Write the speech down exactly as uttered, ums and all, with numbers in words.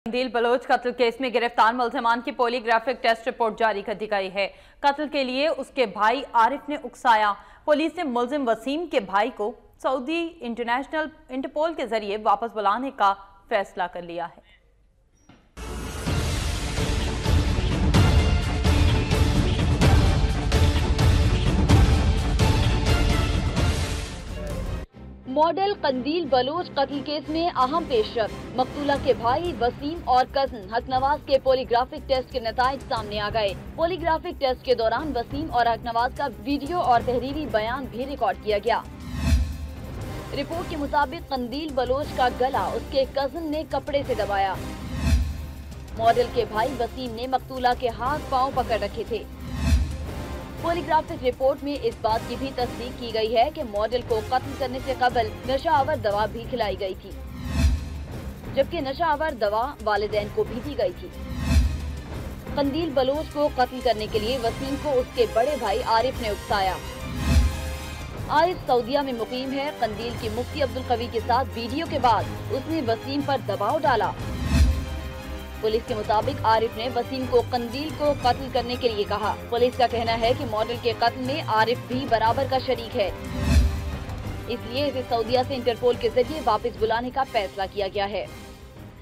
कंदील बलोच कत्ल केस में गिरफ्तार मुलजमान की पॉलीग्राफिक टेस्ट रिपोर्ट जारी कर दी गई है। कत्ल के लिए उसके भाई आरिफ ने उकसाया। पुलिस ने मुलजिम वसीम के भाई को सऊदी इंटरनेशनल इंटरपोल के जरिए वापस बुलाने का फैसला कर लिया है। मॉडल कंदील बलोच कत्ल केस में अहम पेशरफ। मकतूला के भाई वसीम और कजन हकनवाज के पॉलीग्राफिक टेस्ट के नताइज सामने आ गए। पॉलीग्राफिक टेस्ट के दौरान वसीम और हकनवाज का वीडियो और तहरीरी बयान भी रिकॉर्ड किया गया। रिपोर्ट के मुताबिक कंदील बलोच का गला उसके कजन ने कपड़े से दबाया। मॉडल के भाई वसीम ने मकतूला के हाथ पांव पकड़ रखे थे। पॉलीग्राफिक रिपोर्ट में इस बात की भी तस्दीक की गई है कि मॉडल को कत्ल करने से कबल नशा आवर दवा भी खिलाई गई थी, जबकि नशा आवर दवा वालिदैन को भी दी गई थी। कंदील बलोच को कत्ल करने के लिए वसीम को उसके बड़े भाई आरिफ ने उकसाया। आरिफ सऊदीया में मुकीम है। कंदील की मुफ्ती अब्दुल कवी के साथ वीडियो के बाद उसने वसीम पर दबाव डाला। पुलिस के मुताबिक आरिफ ने वसीम को कंदील को कत्ल करने के लिए कहा। पुलिस का कहना है कि मॉडल के कत्ल में आरिफ भी बराबर का शरीक है, इसलिए इसे सऊदीया से इंटरपोल के जरिए वापस बुलाने का फैसला किया गया है।